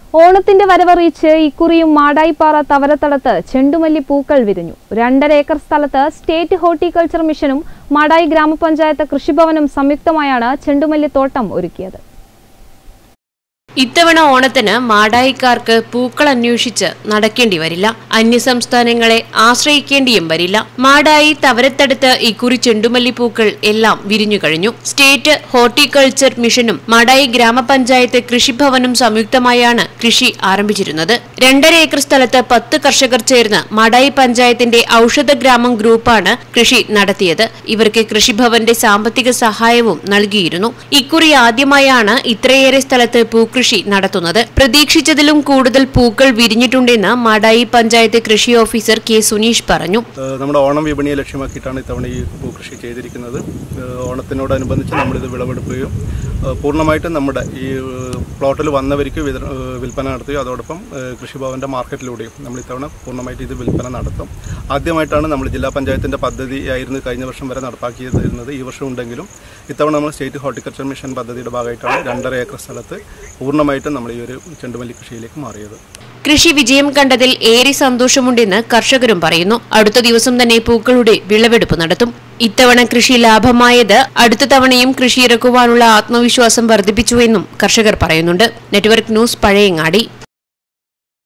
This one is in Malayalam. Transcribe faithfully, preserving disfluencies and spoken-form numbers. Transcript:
ഓണത്തിന്റെ വരവറിയിച്ച് ഇക്കുറിയും മാടായിപ്പാറ തവരത്തടത്ത് ചെണ്ടുമല്ലി പൂക്കൾ വിരിഞ്ഞു. രണ്ടര ഏക്കർ സ്ഥലത്ത് സ്റ്റേറ്റ് ഹോർട്ടിക്കൾച്ചർ മിഷനും മാടായി ഗ്രാമപഞ്ചായത്ത് കൃഷിഭവനും സംയുക്തമായാണ് ചെണ്ടുമല്ലി തോട്ടം ഒരുക്കിയത്. ഇത്തവണ ഓണത്തിന് മാടായിക്കാർക്ക് പൂക്കൾ അന്വേഷിച്ച് നടക്കേണ്ടി വരില്ല. അന്യസംസ്ഥാനങ്ങളെ ആശ്രയിക്കേണ്ടിയും വരില്ല. മാടായി തവരത്തടുത്ത് ഇക്കുറി ചെണ്ടുമല്ലി പൂക്കൾ എല്ലാം വിരിഞ്ഞു കഴിഞ്ഞു. സ്റ്റേറ്റ് ഹോർട്ടിക്കൾച്ചർ മിഷനും മാടായി ഗ്രാമപഞ്ചായത്ത് കൃഷിഭവനും സംയുക്തമായാണ് കൃഷി ആരംഭിച്ചിരുന്നത്. രണ്ടര ഏക്കർ സ്ഥലത്ത് പത്ത് കർഷകർ ചേർന്ന് മാടായി പഞ്ചായത്തിന്റെ ഔഷധ ഗ്രാമം ഗ്രൂപ്പാണ് കൃഷി നടത്തിയത്. ഇവർക്ക് കൃഷിഭവന്റെ സാമ്പത്തിക സഹായവും നൽകിയിരുന്നു. ഇക്കുറി ആദ്യമായാണ് ഇത്രയേറെ സ്ഥലത്ത് പൂക്കൃഷി നടത്തുന്നത്. പ്രതീക്ഷിച്ചതിലും കൂടുതൽ പൂക്കൾ വിരിഞ്ഞിട്ടുണ്ടെന്ന് മാടായി പഞ്ചായത്ത് കൃഷി ഓഫീസർ കെ സുനീഷ് പറഞ്ഞു. നമ്മുടെ ഓണം വിപണിയെ ലക്ഷ്യമാക്കിയിട്ടാണ് ഇത്തവണ ഈ പൂക്കൃഷി ചെയ്തിരിക്കുന്നത്. ഓണത്തിനോടനുബന്ധിച്ച് നമ്മളിത് വിളവെടുക്കുകയും പൂർണ്ണമായിട്ടും നമ്മുടെ ഈ പ്ലോട്ടിൽ വന്നവർക്ക് വിൽപ്പന നടത്തുകയും അതോടൊപ്പം കൃഷിഭവന്റെ മാർക്കറ്റിലൂടെയും നമ്മൾ ഇത്തവണ പൂർണ്ണമായിട്ട് ഇത് വിൽപ്പന നടത്തും. ആദ്യമായിട്ടാണ് നമ്മൾ ജില്ലാ പഞ്ചായത്തിന്റെ പദ്ധതിയായിരുന്നു കഴിഞ്ഞ വർഷം വരെ നടപ്പാക്കിയിരുന്നത്. ഈ വർഷം ഉണ്ടെങ്കിലും ഇത്തവണ നമ്മൾ സ്റ്റേറ്റ് ഹോർട്ടിക്കൾച്ചർ മിഷൻ പദ്ധതിയുടെ ഭാഗമായിട്ടാണ് രണ്ടര ഏക്കർ സ്ഥലത്ത് പൂർണ്ണമായിട്ടും നമ്മൾ ഈ ഒരു ചെണ്ടുമല്ലി കൃഷിയിലേക്ക് മാറിയത്. കൃഷി വിജയം കണ്ടതിൽ ഏറെ സന്തോഷമുണ്ടെന്ന് കർഷകരും പറയുന്നു. അടുത്ത ദിവസം തന്നെ പൂക്കളുടെ വിളവെടുപ്പ് നടത്തും. ഇത്തവണ കൃഷി ലാഭമായത് അടുത്ത തവണയും കൃഷി ഇറക്കുവാനുള്ള ആത്മവിശ്വാസം വർദ്ധിപ്പിച്ചുവെന്നും കർഷകർ പറയുന്നുണ്ട്. Network news, Pazhayangadi.